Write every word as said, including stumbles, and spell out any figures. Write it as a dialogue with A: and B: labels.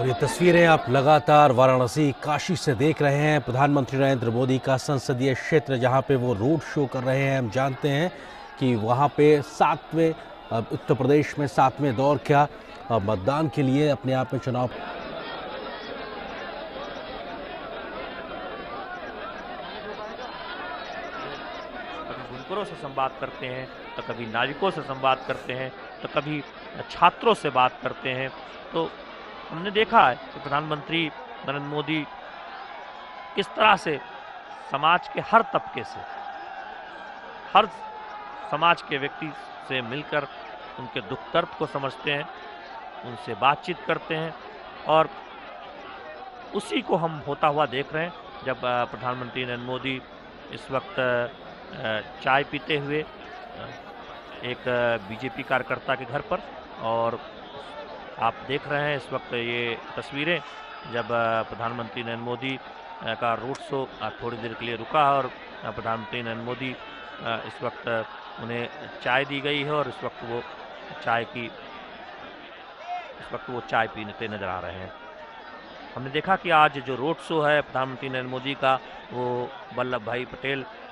A: और ये तस्वीरें आप लगातार वाराणसी काशी से देख रहे हैं। प्रधानमंत्री नरेंद्र मोदी का संसदीय क्षेत्र जहां पे वो रोड शो कर रहे हैं। हम जानते हैं कि वहां पे सातवें उत्तर प्रदेश में सातवें दौर का मतदान के लिए अपने आप में चुनाव
B: बुनकरों से संवाद करते हैं तो कभी नाविकों से संवाद करते हैं तो कभी छात्रों से बात करते हैं। तो हमने देखा है कि प्रधानमंत्री नरेंद्र मोदी किस तरह से समाज के हर तबके से, हर समाज के व्यक्ति से मिलकर उनके दुख दर्द को समझते हैं, उनसे बातचीत करते हैं। और उसी को हम होता हुआ देख रहे हैं जब प्रधानमंत्री नरेंद्र मोदी इस वक्त चाय पीते हुए एक बीजेपी कार्यकर्ता के घर पर, और आप देख रहे हैं इस वक्त ये तस्वीरें जब प्रधानमंत्री नरेंद्र मोदी का रोड शो थोड़ी देर के लिए रुका और प्रधानमंत्री नरेंद्र मोदी इस वक्त उन्हें चाय दी गई है और इस वक्त वो चाय की इस वक्त वो चाय पीते नजर आ रहे हैं। हमने देखा कि आज जो रोड शो है प्रधानमंत्री नरेंद्र मोदी का वो वल्लभ भाई पटेल